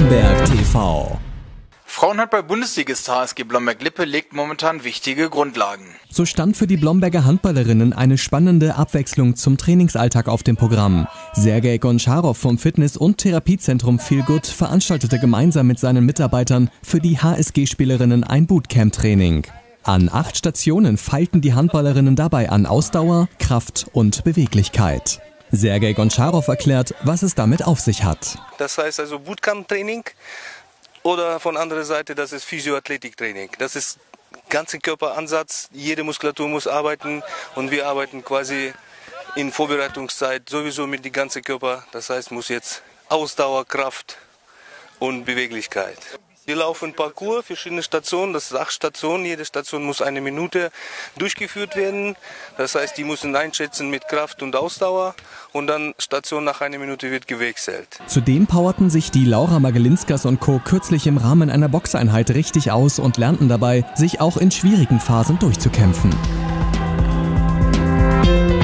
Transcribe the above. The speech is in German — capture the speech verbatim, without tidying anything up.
Blomberg T V. Frauenhandball-Bundesligist H S G Blomberg-Lippe legt momentan wichtige Grundlagen. So stand für die Blomberger Handballerinnen eine spannende Abwechslung zum Trainingsalltag auf dem Programm. Sergej Goncharow vom Fitness- und Therapiezentrum Feel Good veranstaltete gemeinsam mit seinen Mitarbeitern für die H S G-Spielerinnen ein Bootcamp-Training. An acht Stationen feilten die Handballerinnen dabei an Ausdauer, Kraft und Beweglichkeit. Sergej Goncharow erklärt, was es damit auf sich hat. Das heißt also Bootcamp-Training oder von anderer Seite, das ist Physioathletik-Training. Das ist ganze Körperansatz, jede Muskulatur muss arbeiten und wir arbeiten quasi in Vorbereitungszeit sowieso mit dem ganzen Körper. Das heißt, muss jetzt Ausdauer, Kraft und Beweglichkeit. Wir laufen Parcours, verschiedene Stationen, das ist acht Stationen, jede Station muss eine Minute durchgeführt werden. Das heißt, die müssen einschätzen mit Kraft und Ausdauer und dann Station nach einer Minute wird gewechselt. Zudem powerten sich die Laura Magelinskas und Co. kürzlich im Rahmen einer Boxeinheit richtig aus und lernten dabei, sich auch in schwierigen Phasen durchzukämpfen.